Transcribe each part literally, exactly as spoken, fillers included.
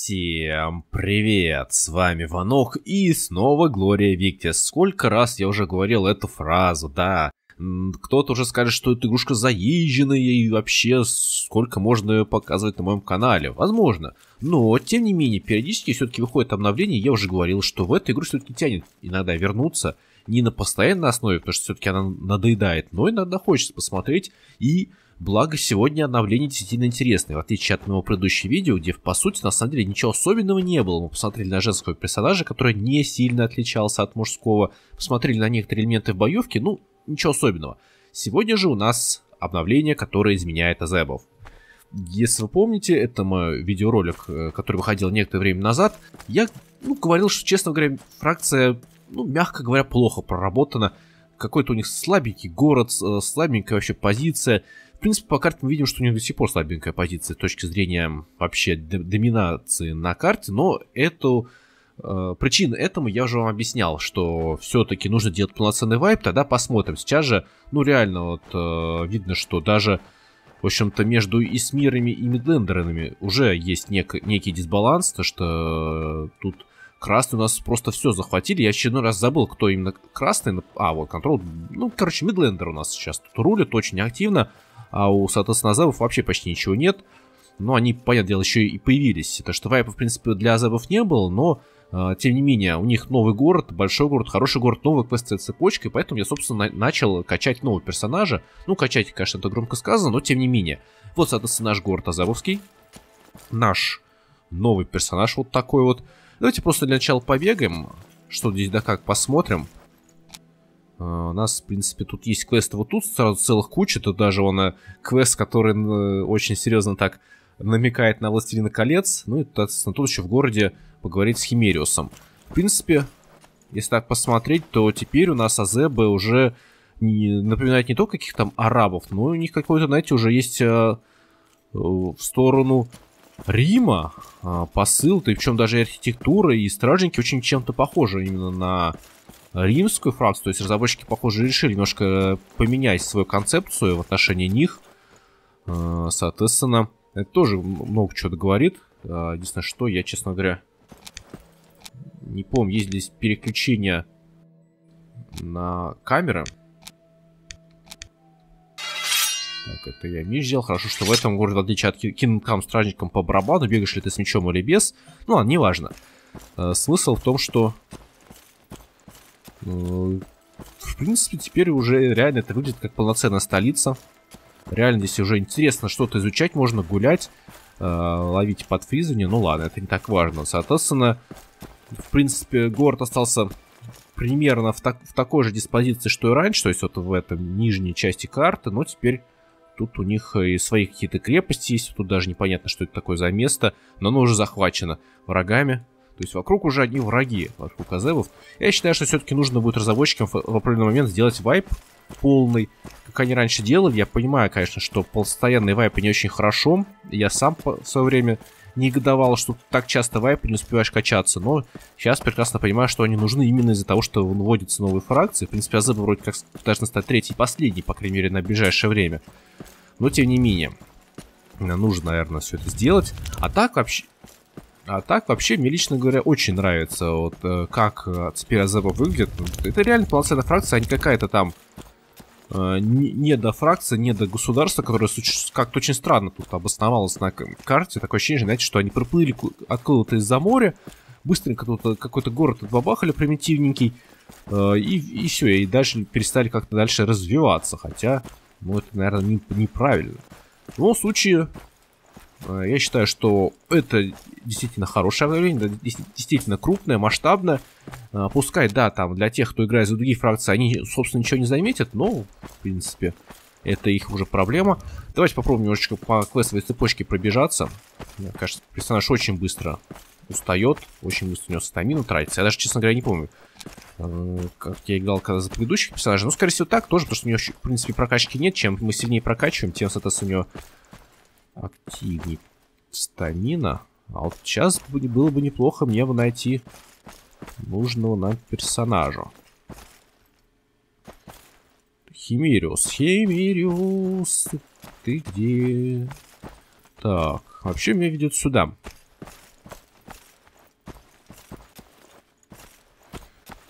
Всем привет, с вами Ванох и снова Глория Виктис. Сколько раз я уже говорил эту фразу, да. Кто-то уже скажет, что эта игрушка заезженная и вообще сколько можно ее показывать на моем канале. Возможно. Но, тем не менее, периодически все-таки выходит обновление. Я уже говорил, что в эту игру все-таки тянет иногда вернуться. Не на постоянной основе, потому что все-таки она надоедает, но иногда хочется посмотреть. И благо сегодня обновление действительно интересное. В отличие от моего предыдущего видео, где по сути на самом деле ничего особенного не было. Мы посмотрели на женского персонажа, который не сильно отличался от мужского. Посмотрели на некоторые элементы в боевке, ну, ничего особенного. Сегодня же у нас обновление, которое изменяет азебов. Если вы помните, это мой видеоролик, который выходил некоторое время назад. Я ну, говорил, что, честно говоря, фракция, ну, мягко говоря, плохо проработана. Какой-то у них слабенький город, слабенькая вообще позиция. В принципе, по карте мы видим, что у них до сих пор слабенькая позиция с точки зрения вообще доминации на карте. Но эту... Причина этому я уже вам объяснял, что все-таки нужно делать полноценный вайп, тогда посмотрим. Сейчас же, ну реально, вот э, видно, что даже, в общем-то, между Исмирами и Мидлендерами уже есть нек некий дисбаланс, то что э, тут красные у нас просто все захватили. Я очередной раз забыл, кто именно красный. А, вот, контрол. Ну, короче, Мидлендер у нас сейчас тут рулит очень активно, а у, соответственно, азебов вообще почти ничего нет. Но они, понятное дело, еще и появились. То, что вайпа, в принципе, для азебов не было, но... Тем не менее, у них новый город, большой город, хороший город, новая квестовая цепочка, и поэтому я, собственно, начал качать нового персонажа. Ну, качать, конечно, это громко сказано, но тем не менее. Вот, соответственно, наш город Азебовский. Наш новый персонаж вот такой вот. Давайте просто для начала побегаем. Что здесь да как, посмотрим. Uh, у нас, в принципе, тут есть квесты вот тут, сразу целых куча. Тут даже он квест, который uh, очень серьезно так намекает на Властелина колец. Ну и, соответственно, тут еще в городе поговорить с Химериусом. В принципе, если так посмотреть, то теперь у нас азебы уже не, напоминают не только каких-то там арабов, но у них какой-то, знаете, уже есть э, в сторону Рима э, посыл, и причем даже и архитектура, и стражники очень чем-то похожи именно на римскую фракцию. То есть разработчики, похоже, решили немножко поменять свою концепцию в отношении них. Э, соответственно, это тоже много чего говорит. Э, единственное, что я, честно говоря, не помню, есть здесь переключение на камеры. Так, это я меч сделал. Хорошо, что в этом городе, в отличие от кинуткам стражникам по барабану, бегаешь ли ты с мечом или без. Ну ладно, неважно. Э, смысл в том, что... Э, в принципе, теперь уже реально это выглядит как полноценная столица. Реально здесь уже интересно что-то изучать, можно гулять, э, ловить подфризывание. Ну ладно, это не так важно. Соответственно... В принципе, город остался примерно в, так, в такой же диспозиции, что и раньше, то есть вот в этом нижней части карты, но теперь тут у них и свои какие-то крепости есть, тут даже непонятно, что это такое за место, но оно уже захвачено врагами, то есть вокруг уже одни враги, вокруг азебов. Я считаю, что все-таки нужно будет разработчикам в, в определенный момент сделать вайп полный, как они раньше делали. Я понимаю, конечно, что постоянные вайпы не очень хорошо, я сам в свое время... негодовал, что так часто вайпы не успеваешь качаться, но сейчас прекрасно понимаю, что они нужны именно из-за того, что вводятся новые фракции. В принципе, азебы вроде как должны стать третьей и последней, по крайней мере, на ближайшее время. Но, тем не менее, нужно, наверное, все это сделать. А так вообще... А так вообще, мне лично говоря, очень нравится, вот, как теперь азебы выглядят. Это реально полноценная фракция, а не какая-то там... не до фракции, не до государства, которое как-то очень странно тут обосновалось на карте. Такое ощущение, знаете, что они проплыли откуда-то из-за моря, быстренько тут какой-то город отбабахали примитивненький, и, и все, и дальше перестали как-то дальше развиваться. Хотя, ну, это, наверное, не, неправильно. В любом случае, я считаю, что это действительно хорошее обновление, действительно крупное, масштабное. Пускай, да, там для тех, кто играет за другие фракции, они, собственно, ничего не заметят, но, в принципе, это их уже проблема. Давайте попробуем немножечко по квестовой цепочке пробежаться. Мне кажется, персонаж очень быстро устает, очень быстро у него стамина тратится. Я даже, честно говоря, не помню, как я играл когда за предыдущих персонажей. Ну, скорее всего, так тоже, потому что у него, в принципе, прокачки нет. Чем мы сильнее прокачиваем, тем, соответственно, у него активнее стамина. А вот сейчас было бы неплохо мне бы найти нужного нам персонажа. Химериус, Химериус, ты где? Так, вообще меня ведет сюда.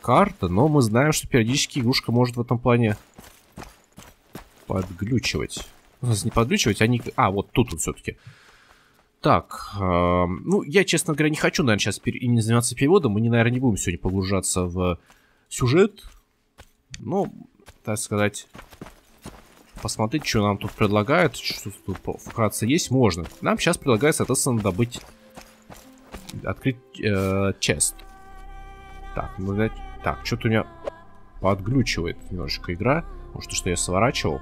карта, но мы знаем, что периодически игрушка может в этом плане подглючивать. Не подглючивать, они... А, вот тут вот все-таки. Так, э, ну, я, честно говоря, не хочу, наверное, сейчас пер... не заниматься переводом. Мы, наверное, не будем сегодня погружаться в сюжет. Ну, так сказать, посмотреть, что нам тут предлагают. Что тут вкратце есть, можно. Нам сейчас предлагается, соответственно, добыть... Открыть э, чест. Так, ну, так, что-то у меня подглючивает немножечко игра. Может, что я сворачивал.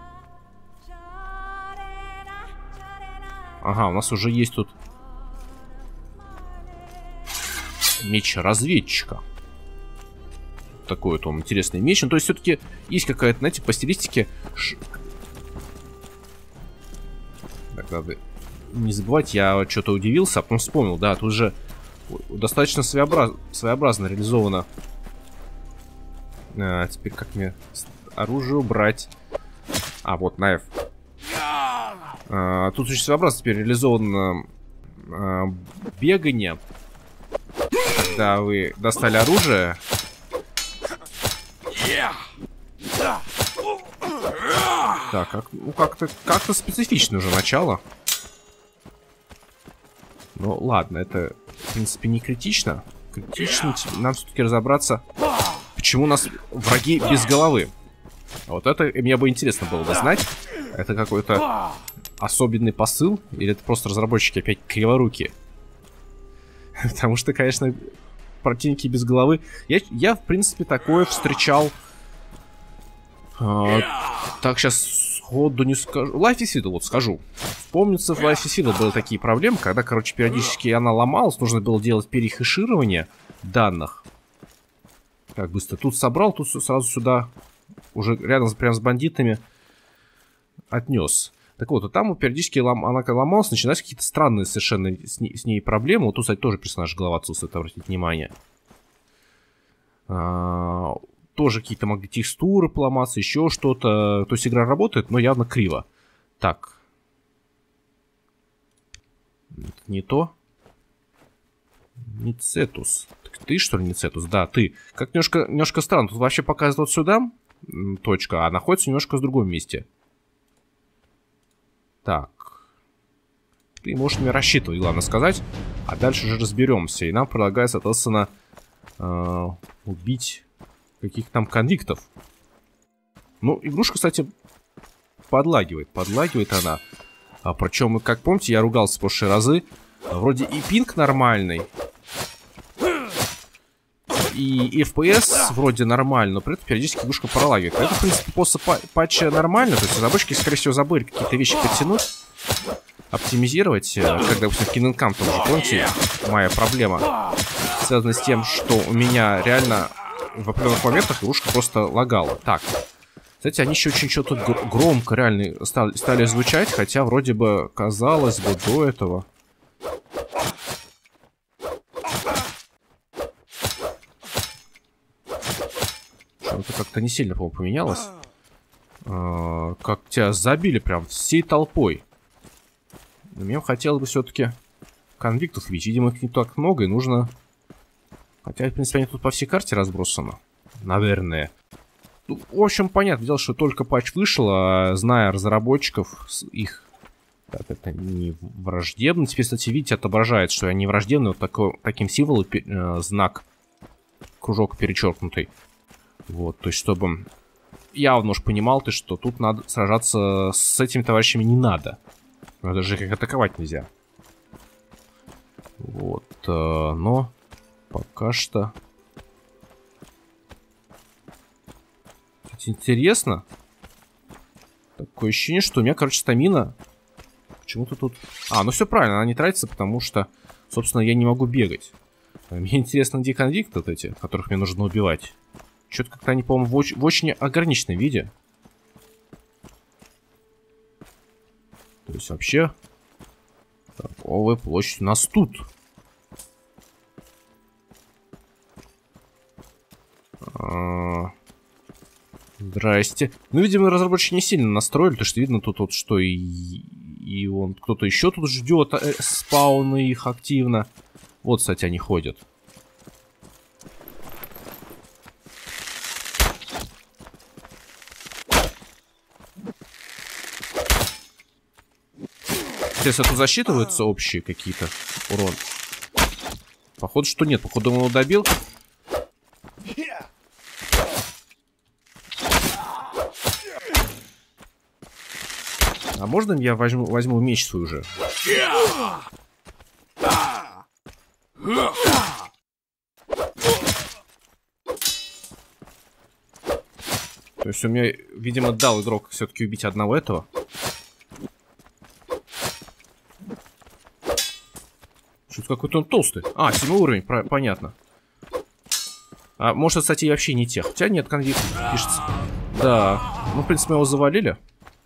Ага, у нас уже есть тут меч разведчика. Такой вот он интересный меч. Ну, то есть, все-таки есть какая-то, знаете, по стилистике. Ш... Так, надо не забывать, я что-то удивился, а потом вспомнил. Да, тут же достаточно своеобраз... своеобразно реализовано. А, теперь как мне оружие убрать? А, вот, на F. А, тут очень своеобразно теперь реализовано а, бегание. Когда вы достали оружие. Так, как, ну как-то как-то специфично уже начало. Ну ладно, это в принципе не критично. Критично нам все-таки разобраться, почему у нас враги без головы. Вот это мне бы интересно было бы знать. Это какой-то особенный посыл? Или это просто разработчики опять криворукие? Потому что, конечно, противники без головы... Я, я в принципе, такое встречал... Э, так, сейчас сходу не скажу... Life is Fiddle, вот скажу. Помнится, в Life is Fiddle были такие проблемы, когда, короче, периодически она ломалась, нужно было делать перехеширование данных. Как быстро. Тут собрал, тут сразу сюда, уже рядом прям с бандитами, отнес. Так вот, а там периодически лом, она когда ломалась, начинались какие-то странные совершенно с ней, с ней проблемы. Вот тут, кстати, тоже персонаж голова отсутствует, обратите внимание. А, тоже какие-то могли текстуры поломаться, еще что-то. То есть игра работает, но явно криво. Так. Это не то. Ницетус. Так ты, что ли, Ницетус? Да, ты. Как немножко, немножко странно. Тут вообще показывает вот сюда точка, а находится немножко в другом месте. Так. Ты можешь мне рассчитывать, главное сказать. А дальше уже разберемся. И нам предлагается, соответственно, э, убить каких-то там конвиктов. Ну, игрушка, кстати, подлагивает. Подлагивает она. А, причем, как помните, я ругался в прошлые разы. Вроде и пинг нормальный. И эф пи эс вроде нормально, но при этом периодически игрушка пролагивает. Это, в принципе, после патча нормально. То есть разработчики, скорее всего, забыли какие-то вещи подтянуть, оптимизировать. Когда, допустим, в Kingdom Come тоже, помните, моя проблема связана с тем, что у меня реально в определенных моментах игрушка просто лагала. Так. Кстати, они еще очень что-то громко реально стали, стали звучать, хотя вроде бы, казалось бы, до этого... Это как-то не сильно, по-моему, поменялось. А, как тебя забили прям всей толпой. Но мне хотелось бы все-таки конвиктов видеть. Видимо, их не так много, и нужно... Хотя, в принципе, они тут по всей карте разбросаны. Наверное. Ну, в общем, понятное дело, что только патч вышел, а зная разработчиков, их... Так, это не враждебно. Теперь, кстати, видите, отображает, что они враждебны. Вот такой, таким символом э, знак. Кружок перечеркнутый. Вот, то есть, чтобы явно уж понимал ты, что тут надо сражаться с этими товарищами не надо. Даже их атаковать нельзя. Вот, э, но пока что... Кстати, интересно. Такое ощущение, что у меня, короче, стамина... Почему-то тут... А, ну все правильно, она не тратится, потому что, собственно, я не могу бегать. Мне интересно, где конвикты вот эти, которых мне нужно убивать. Что-то как-то они, по-моему, в, оч в очень ограниченном виде. То есть вообще... Торговая площадь у нас тут. А... Здрасте. Ну, видимо, разработчики не сильно настроили, потому что видно тут вот, что и, и он кто-то еще тут ждет э, спауны их активно. Вот, кстати, они ходят. Интересно, это засчитываются общие какие-то урон? Походу, что нет. Походу, он его добил. А можно я возьму, возьму меч свой уже? То есть у меня, видимо, дал игрок все-таки убить одного этого. Что-то какой-то он толстый. А, седьмой уровень, про понятно. А может, кстати, и вообще не тех. Хотя нет, конвикт пишется. Да. Ну, в принципе, мы его завалили.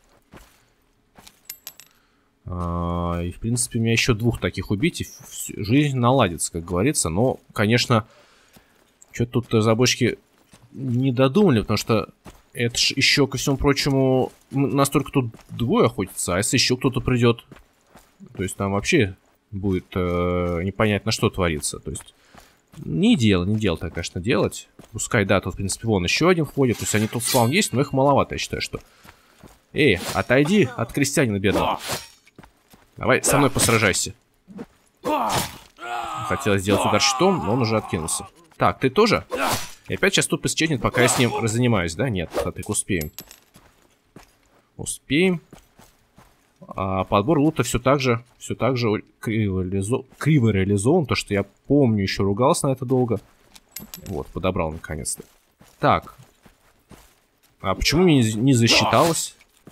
А, и, в принципе, меня еще двух таких убить, и жизнь наладится, как говорится. Но, конечно, что-то тут разработчики не додумали, потому что это ж еще, ко всему прочему, настолько тут двое охотятся, а если еще кто-то придет, то есть там вообще будет э, непонятно, что творится. То есть не дело, не дело так, конечно, делать. Пускай, да, тут, в принципе, вон еще один входит. То есть они тут спаун есть, но их маловато, я считаю, что. Эй, отойди от крестьянина бедного. Давай со мной посражайся. Хотелось сделать удар щитом, но он уже откинулся. Так, ты тоже? И опять сейчас тут исчезнет, пока я с ним разанимаюсь, да? Нет, так успеем. Успеем. А подбор лута все так же, все так же криво, реализо... криво реализован. То, что я помню, еще ругался на это долго. Вот, подобрал наконец-то. Так. А почему мне не засчиталось?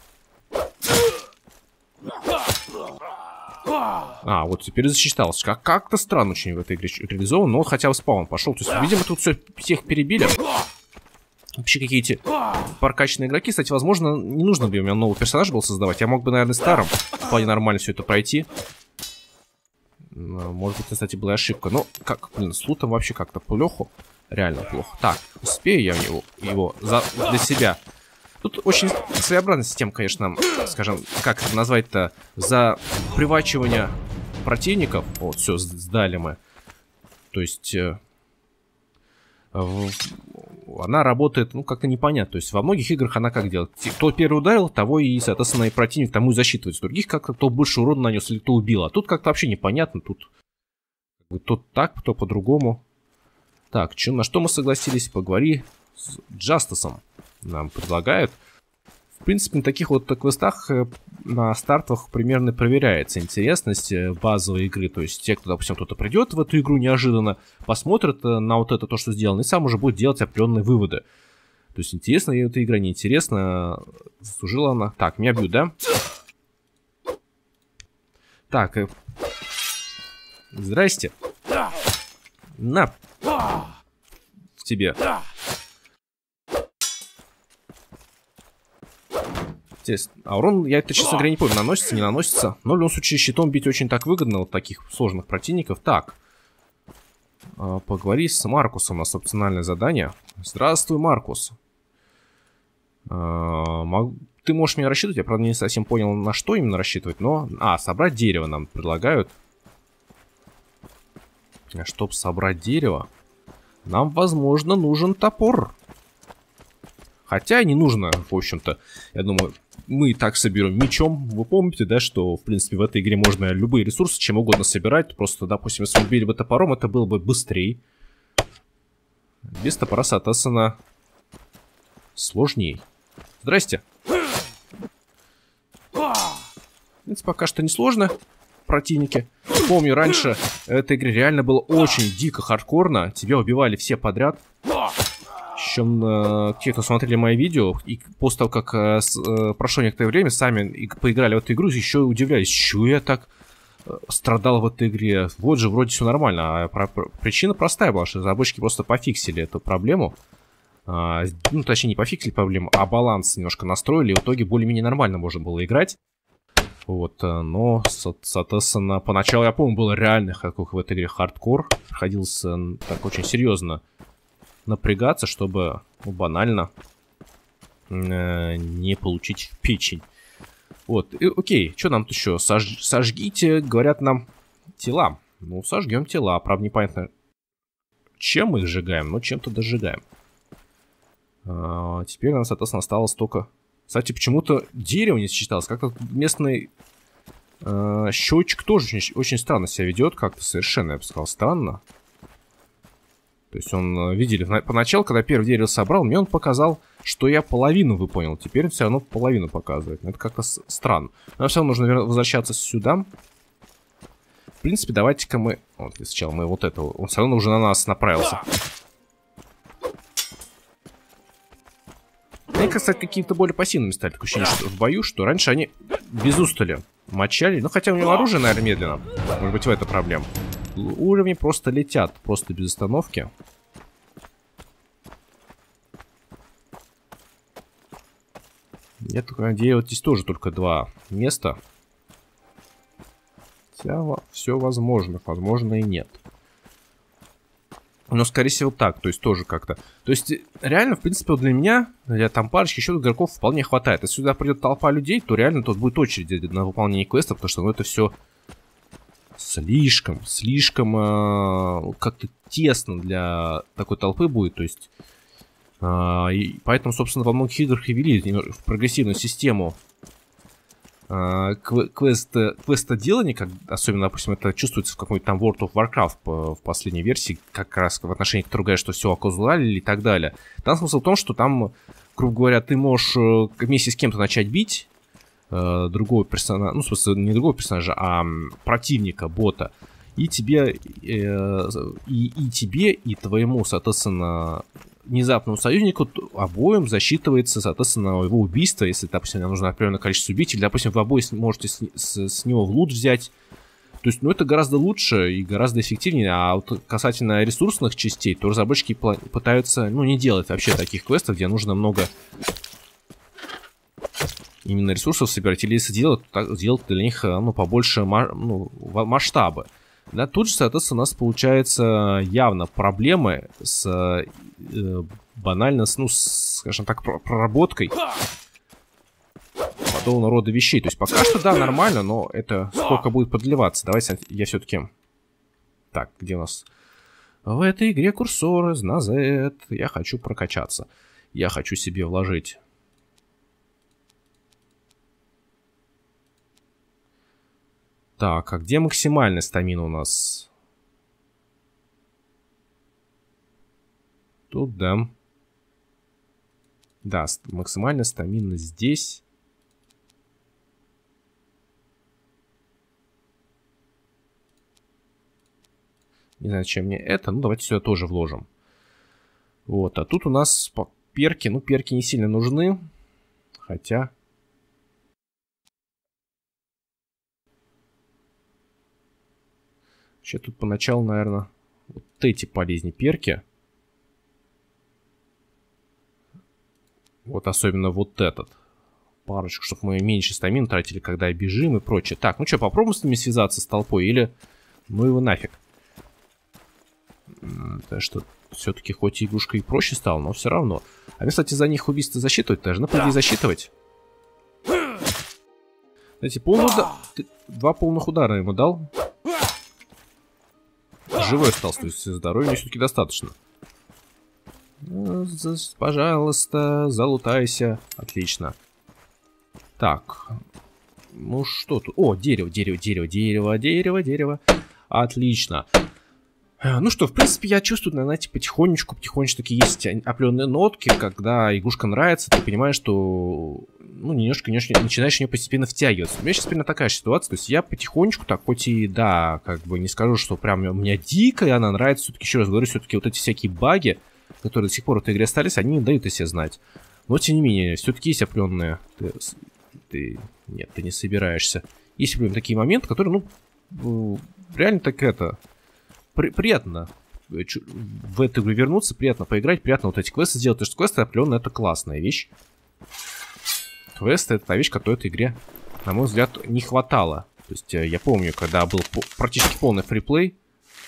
А, вот теперь засчиталось. Как- как-то странно очень в этой игре реализован, но хотя бы спаун пошел. То есть, видимо, тут все, всех перебили. Вообще какие-то прокачанные игроки. Кстати, возможно, не нужно бы у меня новый персонаж был создавать. Я мог бы, наверное, старым вполне нормально все это пройти. Может быть, кстати, была ошибка. Но, как, блин, с лутом вообще как-то плохо. Реально плохо. Так, успею я в него, его за, для себя. Тут очень своеобразная система, конечно, скажем, как это назвать-то, за привачивание противников. Вот, все, сдали мы. То есть... Э, в, она работает, ну, как-то непонятно. То есть во многих играх она как делает? Кто первый ударил, того и, соответственно, и противник тому и засчитывается. В других как-то кто больше урона нанес или кто убил. А тут как-то вообще непонятно. Тут то так, то по-другому. Так, чё, на что мы согласились? Поговори с Джастисом. Нам предлагают. В принципе, на таких вот квестах на стартах примерно проверяется интересность базовой игры. То есть те, кто, допустим, кто-то придет в эту игру неожиданно, посмотрит на вот это то, что сделано, и сам уже будет делать определенные выводы. То есть интересна ей эта игра, неинтересна, заслужила она. Так, меня бьют, да? Так, э... здрасте. На. В тебе. А урон, я это, честно говоря, не помню, наносится, не наносится. Но в любом случае щитом бить очень так выгодно вот таких сложных противников. Так. А, поговори с Маркусом, у нас опциональное задание. Здравствуй, Маркус. А, мог... Ты можешь меня рассчитывать, я, правда, не совсем понял, на что именно рассчитывать, но... А, собрать дерево нам предлагают. А чтобы собрать дерево, нам, возможно, нужен топор. Хотя не нужно, в общем-то, я думаю, мы и так соберем мечом. Вы помните, да, что, в принципе, в этой игре можно любые ресурсы чем угодно собирать. Просто, допустим, если мы убили бы топором, это было бы быстрее. Без топора, соответственно, сложней. Здрасте. В принципе, пока что не сложно, противники. Помню, раньше в этой игре реально было очень дико хардкорно. Тебя убивали все подряд. Причем э, те, кто смотрели мои видео, и после того, как э, с, э, прошло некоторое время, сами и поиграли в эту игру, еще удивлялись, что я так э, страдал в этой игре. Вот же, вроде все нормально. А про, про, причина простая была, что разработчики просто пофиксили эту проблему. А, ну, точнее, не пофиксили проблему, а баланс немножко настроили, и в итоге более-менее нормально можно было играть. Вот, но, соответственно, поначалу, я помню, было реально, как в этой игре, хардкор. Приходилось так очень серьезно напрягаться, чтобы, ну, банально э, не получить печень. Вот, и, окей, что нам тут еще? Сож, сожгите, говорят нам, тела. Ну, сожгем тела, правда, непонятно, чем мы их сжигаем, но чем-то дожигаем. А, теперь у нас, соответственно, осталось только... Кстати, почему-то дерево не сочеталось. Как-то местный Э, счетчик тоже очень, очень странно себя ведет, как-то совершенно, я бы сказал, странно. То есть он, видели, поначалу, когда первое дерево собрал, мне он показал, что я половину выполнил. Теперь он все равно половину показывает. Это как-то странно. Но все равно нужно возвращаться сюда. В принципе, давайте-ка мы... Вот, сначала мы вот этого... Он все равно уже на нас направился. Они, кстати, какие-то более пассивными стали. Такое ощущение, что в бою, что раньше они без устали мочали. Ну, хотя у него оружие, наверное, медленно. Может быть, в этом проблема. Уровни просто летят, просто без остановки. Я только надеюсь, вот здесь тоже только два места. Хотя все возможно, возможно и нет. Но, скорее всего, так, то есть тоже как-то. То есть, реально, в принципе, для меня, для там парочки еще игроков вполне хватает. Если сюда придет толпа людей, то реально тут будет очередь на выполнение квеста, потому что, ну, это все слишком, слишком э, как-то тесно для такой толпы будет, то есть... Uh, и поэтому, собственно, во многих играх и ввели в прогрессивную систему uh, квест, квестоделания, как, особенно, допустим, это чувствуется в какой-то там World of Warcraft по, в последней версии, как раз в отношении которой говорят, что все оказуалили и так далее. Там смысл в том, что там, грубо говоря, ты можешь вместе с кем-то начать бить uh, другого персонажа, ну, в смысле, не другого персонажа, а противника, бота, и тебе, э, и, и тебе, и твоему, соответственно, внезапному союзнику обоим засчитывается, соответственно, его убийство, если, допустим, нам нужно определенное количество убить, или, допустим, вы обои можете с, с, с него в лут взять. То есть, ну, это гораздо лучше и гораздо эффективнее. А вот касательно ресурсных частей, то разработчики пытаются, ну, не делать вообще таких квестов, где нужно много именно ресурсов собирать, или если делать, делать для них, ну, побольше, ну, масштабы. Да, тут же, соответственно, у нас получается явно проблемы с э, банально, с, ну, с, скажем так, проработкой подобного рода вещей. То есть пока что, да, нормально, но это сколько будет продлеваться. Давайте я все-таки... Так, где у нас... В этой игре курсоры на Z. Я хочу прокачаться. Я хочу себе вложить... Так, а где максимальная стамина у нас? Тут, да. Да, максимальная стамина здесь. Не знаю, чем мне это. Ну, давайте сюда тоже вложим. Вот, а тут у нас перки. Ну, перки не сильно нужны. Хотя... Вообще тут поначалу, наверное, вот эти полезнее перки. Вот особенно вот этот. Парочку, чтобы мы меньше стамин тратили, когда бежим и прочее. Так, ну что, попробуем с ними связаться с толпой или... Ну его нафиг. Так что все-таки хоть и игрушка и проще стала, но все равно. А мне, кстати, за них убийство засчитывать должны, по идее, засчитывать. Знаете, полный удар... Два полных удара ему дал. Живой остался, то есть здоровья мне все-таки достаточно. Пожалуйста, залутайся. Отлично. Так. Ну что тут? О, дерево, дерево, дерево, дерево, дерево, дерево. Отлично. Ну что, в принципе, я чувствую, знаете, потихонечку, потихонечку такие есть определенные нотки, когда игрушка нравится, ты понимаешь, что, ну, немножко, немножко начинаешь в нее постепенно втягиваться. У меня сейчас примерно такая ситуация, то есть я потихонечку, так, хоть и, да, как бы не скажу, что прям у меня дикая она нравится, все-таки, еще раз говорю, все-таки вот эти всякие баги, которые до сих пор в этой игре остались, они не дают о себе знать. Но, тем не менее, все-таки есть определенные... Ты, ты... Нет, ты не собираешься. Есть, блин, такие моменты, которые, ну, реально так это... При, приятно в эту игру вернуться, приятно поиграть, приятно вот эти квесты сделать, потому что квесты определенно это классная вещь. Квесты это та вещь, которой этой игре, на мой взгляд, не хватало. То есть я помню, когда был практически полный фриплей,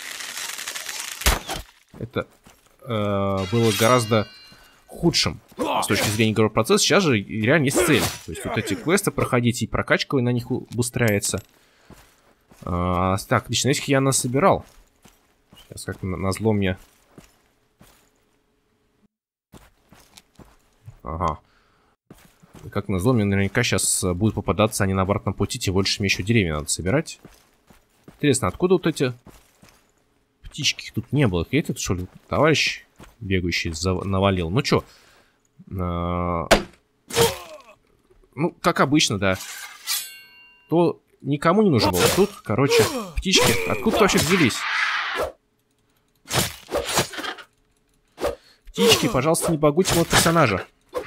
это э, было гораздо худшим с точки зрения игрового процесса. Сейчас же реально есть цель. То есть вот эти квесты проходить, и прокачка на них убыстряется. Э, так, лично этих я насобирал. Сейчас как назло мне... Ага. Как назло, мне наверняка сейчас будут попадаться они на обратном пути, тем больше мне еще деревья надо собирать. Интересно, откуда вот эти птички? Тут не было. Этот, что ли, товарищ бегающий навалил? Ну чё? А... Ну, как обычно, да. То никому не нужен был. Тут, короче, птички. Откуда вообще взялись? Птички, пожалуйста, не багуйте моего персонажа.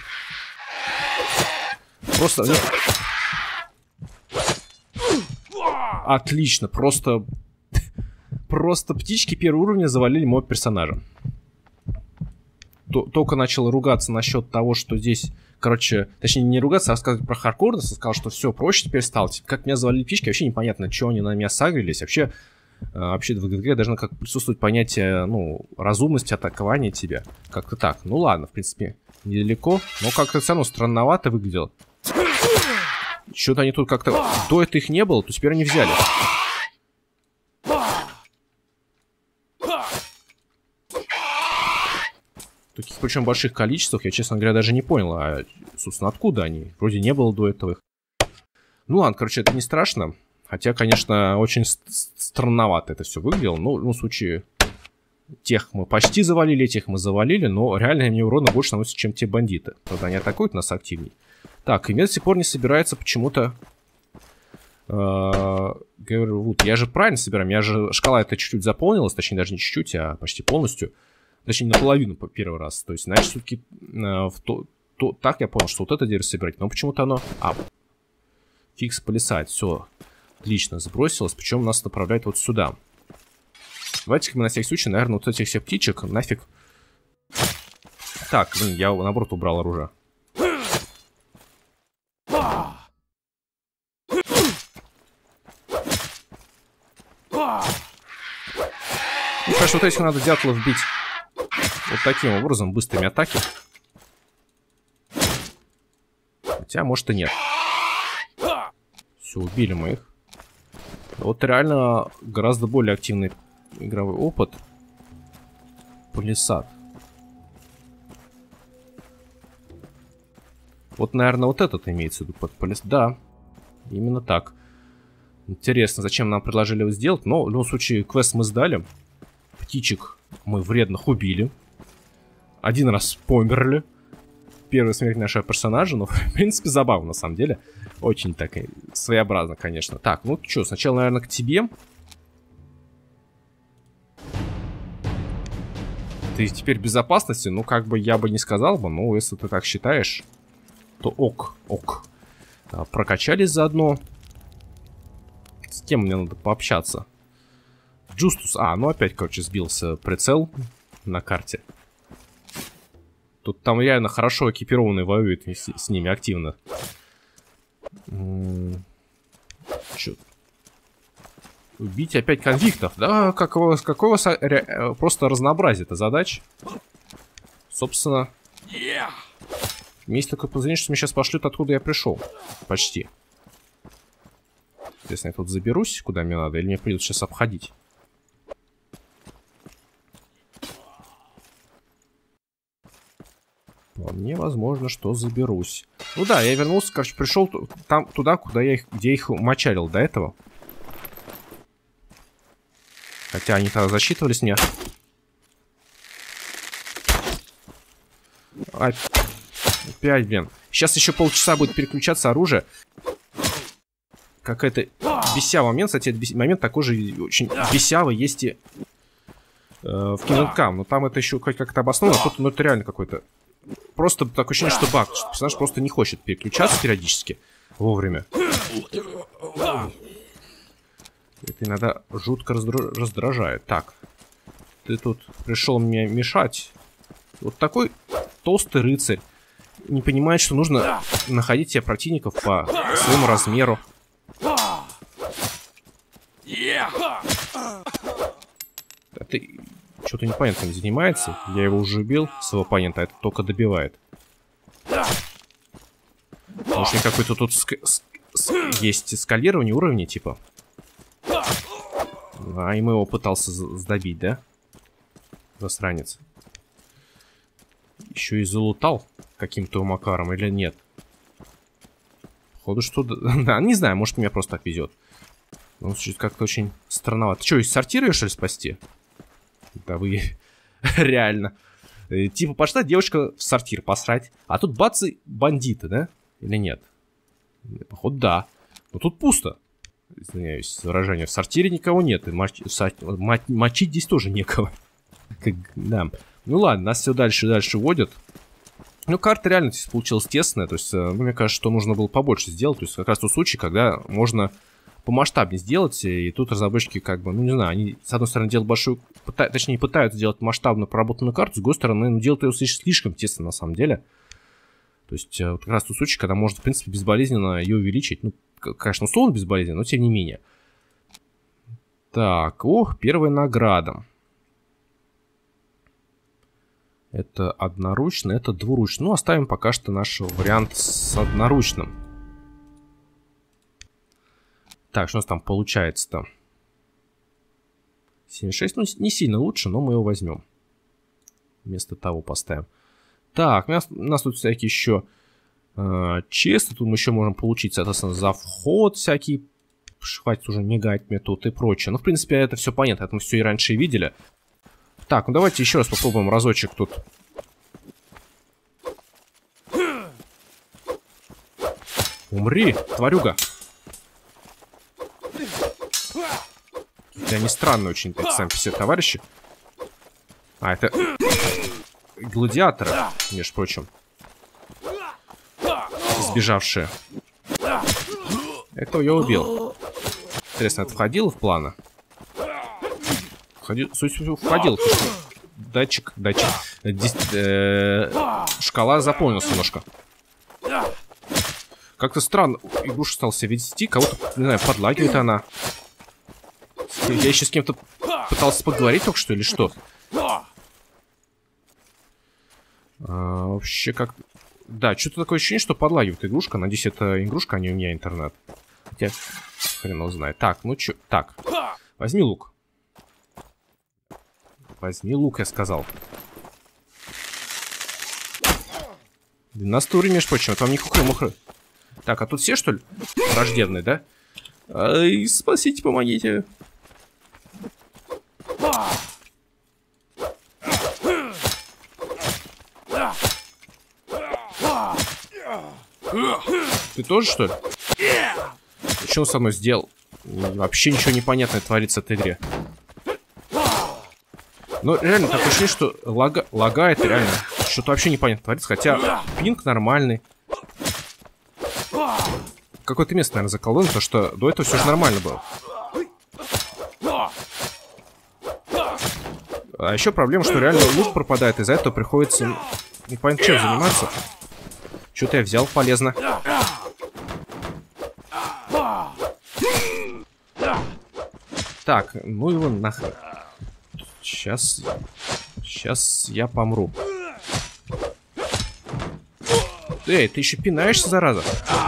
Просто... Отлично, просто... Просто птички первого уровня завалили моего персонажа. Только начал ругаться насчет того, что здесь... Короче, точнее, не ругаться, а сказать про хардкорность. Сказал, что все проще теперь стало. Как меня завалили птички, вообще непонятно, что они на меня сагрились. Вообще, вообще в игре должно как присутствовать понятие, ну, разумности атакования тебя. Как-то так. Ну ладно, в принципе, недалеко. Но как-то все равно странновато выглядело. Что-то они тут как-то... До этого их не было, то теперь они взяли. Таких, причем, больших количествах, я, честно говоря, даже не понял, а, собственно, откуда они? Вроде не было до этого их. Ну ладно, короче, это не страшно. Хотя, конечно, очень странновато это все выглядело. Ну, в случае, тех мы почти завалили, этих мы завалили, но реально мне урона больше наносят, чем те бандиты. Правда, они атакуют нас активней. Так, и мне до сих пор не собирается почему-то... Говорю, вот, я же правильно собираю, у меня же шкала эта чуть-чуть заполнилась, точнее, даже не чуть-чуть, а почти полностью. Точнее, наполовину по первый раз. То есть, значит, все-таки э, в то, то, так я понял, что вот это дерево собирать. Но почему-то оно... А, фикс полисает. Все. Отлично, сбросилось. Причем нас направляет вот сюда. Давайте-ка мы на всякий случай, наверное, вот этих всех птичек нафиг... Так, блин, я наоборот убрал оружие. Мне кажется, вот этих надо дятлов бить вот таким образом, быстрыми атаки. Хотя, может, и нет. Все, убили мы их. Вот реально гораздо более активный игровой опыт. Палисад. Вот, наверное, вот этот имеется в виду под палисад. Да, именно так. Интересно, зачем нам предложили его сделать. Но, в любом случае, квест мы сдали. Птичек мы вредных убили. Один раз померли. Первая смерть нашего персонажа. Ну, в принципе, забавно, на самом деле. Очень так своеобразно, конечно. Так, ну что, сначала, наверное, к тебе. Ты теперь в безопасности? Ну, как бы я бы не сказал бы. Но если ты так считаешь, то ок, ок. А, прокачались заодно. С кем мне надо пообщаться? Джустус. А, ну опять, короче, сбился прицел на карте. Тут там реально хорошо экипированные воюют с, с ними активно. Чё? Убить опять конвиктов. Да, какого, какого просто разнообразие-то задач. Собственно. Есть такое подозрение, что меня сейчас пошлют, откуда я пришел. Почти. Если я тут заберусь, куда мне надо, или мне придется сейчас обходить. Вполне возможно, что заберусь. Ну да, я вернулся, короче, пришел там, туда, куда я их, где их мочалил до этого. Хотя они тогда засчитывались мне. Опять, блин. Сейчас еще полчаса будет переключаться оружие. Какая-то бесявый момент. Кстати, этот момент такой же очень бесявый есть и э, в Kingdom Come. Но там это еще как-то обосновано. Тут, ну, это реально какой-то... Просто такое ощущение, что баг. Что персонаж просто не хочет переключаться периодически вовремя. Это иногда жутко раздра... раздражает. Так. Ты тут пришел мне мешать. Вот такой толстый рыцарь. Не понимает, что нужно находить себе противников по своему размеру. А ты что-то непонятно не занимается. Я его уже убил, своего оппонента, а это только добивает. Может, какой-то тут ск ск ск есть скалирование уровней, типа. А, и мы его пытался сдобить, да? Засранец. Еще и залутал каким-то макаром или нет? Походу, что... Да, не знаю, может, меня просто так везет. Ну, как-то очень странновато. Ты что, из сортира ее, что ли, спасти? Да вы... Реально. Типа, пошла девочка в сортир посрать. А тут бацы бандиты, да? Или нет? Походу, да. Но тут пусто. Извиняюсь за выражение. В сортире никого нет. И моч... Мочить, мочить здесь тоже некого. Как... Да. Ну ладно, нас все дальше и дальше водят. Ну, карта реально здесь получилась тесная. То есть, ну, мне кажется, что нужно было побольше сделать. То есть, как раз тот случай, когда можно помасштабнее сделать. И тут разработчики, как бы, ну, не знаю, они, с одной стороны, делают большую... Пыта... Точнее, пытаются сделать масштабную проработанную карту. С другой стороны, ну, делают ее слишком тесно, на самом деле. То есть, вот как раз тот случай, когда можно, в принципе, безболезненно ее увеличить. Ну, конечно, условно безболезненно, но тем не менее. Так, ох, первая награда. Это одноручно, это двуручно. Ну, оставим пока что наш вариант с одноручным. Так, что у нас там получается-то? семьдесят шесть, ну, не сильно лучше, но мы его возьмем. Вместо того поставим. Так, у нас, у нас тут всякие еще э, честы. Тут мы еще можем получить, соответственно, за вход всякие. Хватит уже мигать мне тут и прочее. Ну, в принципе, это все понятно. Это мы все и раньше видели. Так, ну давайте еще раз попробуем разочек тут. Умри, тварюга. Они странные очень, эти сами все товарищи. А, это гладиаторы, между прочим. Сбежавшие. Этого я убил. Интересно, это входило в планы? Входил, судя по всему, входил. Датчик, датчик. Дис, э, шкала заполнилась немножко. Как-то странно. Игруша стала себя вести. Кого-то, не знаю, подлагивает она. Я еще с кем-то пытался поговорить только что или что? А, вообще как... Да, что-то такое ощущение, что подлагивает игрушка. Надеюсь, это игрушка, а не у меня интернет. Хотя, хрен его знает. Так, ну чё... Так, возьми лук. Возьми лук, я сказал. двенадцатый уровень, между прочим, это вам не хухры-мухры. Так, а тут все, что ли, враждебные, да? Ай, спасите, помогите. Ты тоже, что ли? Что он со мной сделал? Вообще ничего непонятное творится в этой игре. Ну, реально, такое ощущение, что лага... лагает реально. Что-то вообще непонятно творится. Хотя пинг нормальный. Какое-то место, наверное, заколдовано, потому что до этого все же нормально было. А еще проблема, что реально лук пропадает. Из-за этого приходится непонятно чем заниматься. Что-то я взял полезно. Так, ну его нахрен. Сейчас... Сейчас я помру. Эй, ты еще пинаешься, зараза?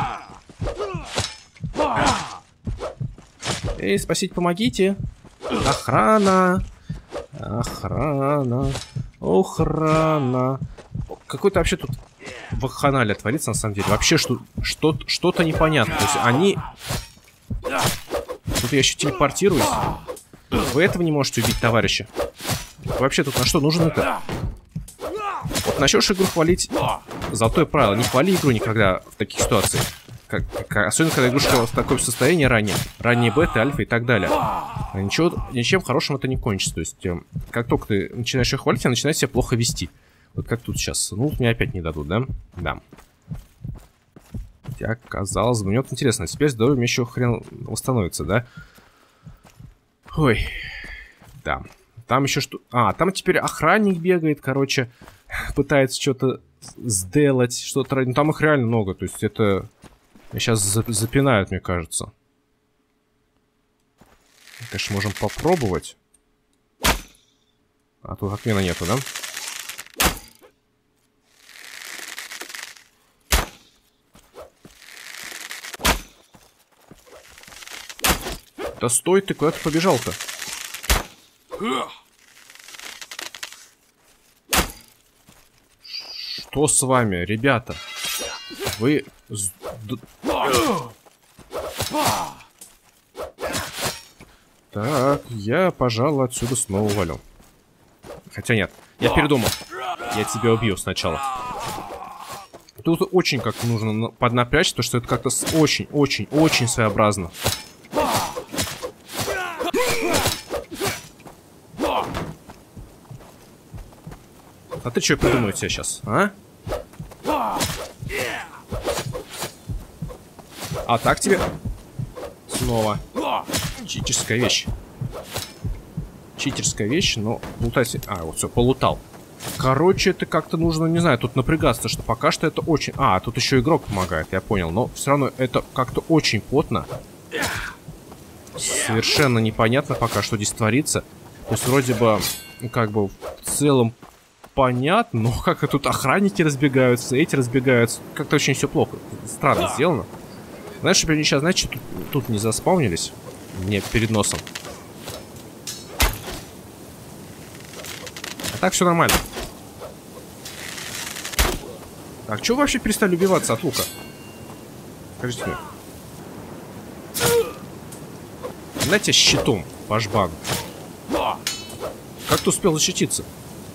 Эй, спасите, помогите. Охрана. Охрана. Охрана. Какой-то вообще тут вакханалия творится, на самом деле. Вообще что-то что-то непонятно. То есть они... Тут я еще телепортируюсь. Вы этого не можете убить, товарищи. Вообще тут на что нужен это? Вот начнешь игру хвалить, золотое правило. Не хвали игру никогда в таких ситуациях. Как, как, особенно, когда игрушка в таком состоянии ранее. Ранние беты, альфа и так далее. Ничего, ничем хорошим это не кончится. То есть, э, как только ты начинаешь ее хвалить, она начинает себя плохо вести. Вот как тут сейчас. Ну, мне опять не дадут, да? Да. Хотя, казалось бы, мне вот интересно. Теперь здоровье мне еще хрен восстановится, да? Ой. Да. Там еще что... А, там теперь охранник бегает, короче. Пытается что-то сделать. Что-то... Ну, там их реально много. То есть это... Сейчас запинают, мне кажется. Конечно, можем попробовать. А тут отмена нету, да? Да стой ты, куда ты побежал-то? Что с вами, ребята? Вы Так, я, пожалуй, отсюда снова валю. Хотя нет, я передумал. Я тебя убью сначала. Тут очень как нужно поднапрячься, потому что это как-то очень-очень-очень своеобразно. А ты что придумаю тебе сейчас, а? А так тебе? Снова. Читерская вещь. Читерская вещь, но лутать... А, вот все, полутал. Короче, это как-то нужно, не знаю, тут напрягаться, что пока что это очень... А, тут еще игрок помогает, я понял. Но все равно это как-то очень плотно. Совершенно непонятно пока, что здесь творится. То есть вроде бы, как бы, в целом понятно, но как-то тут охранники разбегаются, эти разбегаются. Как-то очень все плохо. Странно сделано. Знаешь, чтобы они сейчас, знаете, тут, тут не заспаунились. Мне перед носом. А так все нормально. Так, что вообще перестали убиваться от лука? Скажите мне. Знаете, щитом по жбану. Как ты успел защититься?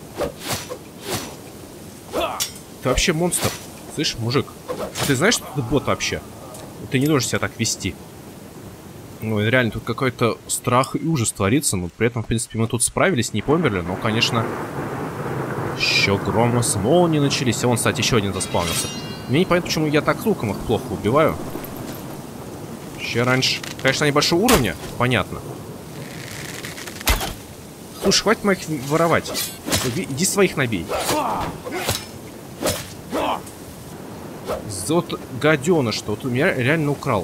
Ты вообще монстр. Слышь, мужик, ты знаешь, что ты бот вообще? Ты не должен себя так вести. Ну, реально, тут какой-то страх и ужас творится. Но при этом, в принципе, мы тут справились, не померли. Но, конечно, еще грома с молнией начались. А вон, кстати, еще один заспавнился. Мне не понятно, почему я так луком их плохо убиваю. Еще раньше. Конечно, они большого уровня, понятно. Слушай, хватит моих воровать. Иди своих набей. Вот гаденыш, что вот у меня реально украл.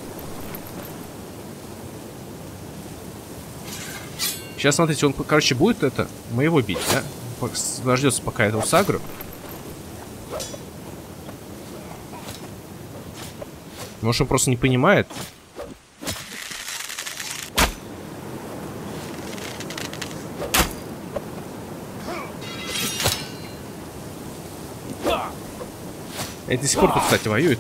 Сейчас, смотрите, он, короче, будет это моего бить, да? Дождется пока этого сагру. Может, он просто не понимает. Это до сих пор тут, кстати, воюет.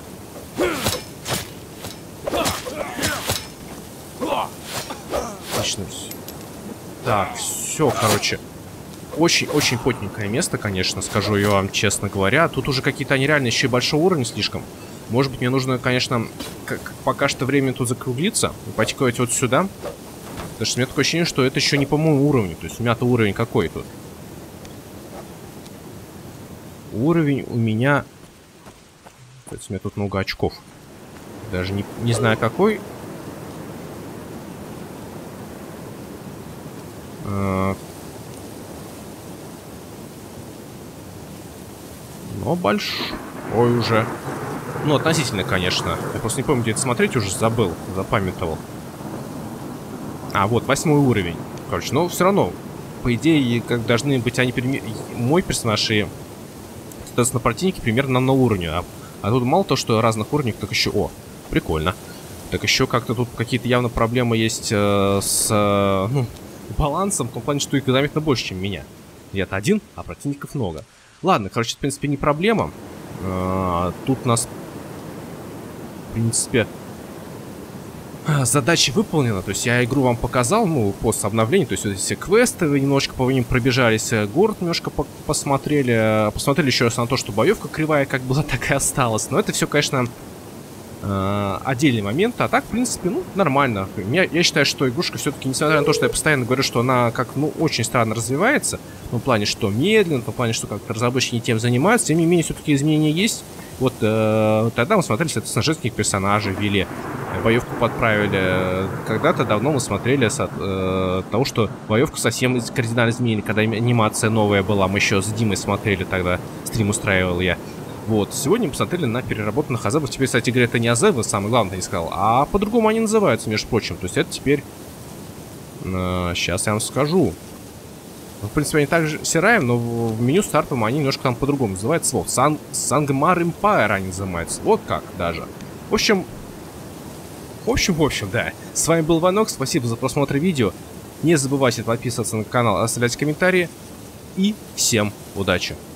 Отлично. Так, все, короче. Очень-очень потненькое место, конечно, скажу я вам честно говоря. Тут уже какие-то они реально еще и большого уровня слишком. Может быть, мне нужно, конечно, как, пока что время тут закруглиться и пойти куда-то вот сюда. Потому что у меня такое ощущение, что это еще не по моему уровню. То есть у меня-то уровень какой тут? Уровень у меня... То есть у меня тут много очков. Даже не, не знаю какой. А... Но большой уже. Ну, относительно, конечно. Я просто не помню, где это смотреть, уже забыл, запамятовал. А, вот, восьмой уровень. Короче, но все равно, по идее, как должны быть они... Мой персонаж и, соответственно, противники примерно на уровне. А, а тут мало то, что разных уровней, так еще... О, прикольно. Так еще как-то тут какие-то явно проблемы есть э, с э, ну, балансом, в том плане, что их заметно больше, чем меня. Я-то один, а противников много. Ладно, короче, в принципе, не проблема. Э, тут у нас, в принципе, задача выполнена. То есть я игру вам показал, ну, после обновления. То есть вот все квесты, вы немножко по ним пробежались, город немножко по посмотрели. Посмотрели еще раз на то, что боевка кривая как была, так и осталась. Но это все, конечно... отдельный момент, а так, в принципе, ну, нормально. Я, я считаю, что игрушка все-таки, несмотря на то, что я постоянно говорю, что она как, ну, очень странно развивается, ну, в плане, что медленно, в плане, что как-то разработчики не тем занимаются, тем не менее, все-таки изменения есть. Вот э, тогда мы смотрели, соответственно, женских персонажей ввели, боевку подправили. Когда-то давно мы смотрели с э, того, что боевку совсем кардинально изменили, когда анимация новая была. Мы еще с Димой смотрели тогда, стрим устраивал я. Вот, сегодня мы посмотрели на переработанных азебов. Теперь, кстати говоря, это не азебы, самое главное, не сказал, а по-другому они называются, между прочим. То есть это теперь... Э, сейчас я вам скажу. Ну, в принципе, они также Сираем, но в, в меню стартовом они немножко там по-другому называются. Вот, Сан Сангмар Empire они называются. Вот как даже. В общем... В общем, в общем, да. С вами был Ванок, спасибо за просмотр видео. Не забывайте подписываться на канал, оставлять комментарии. И всем удачи!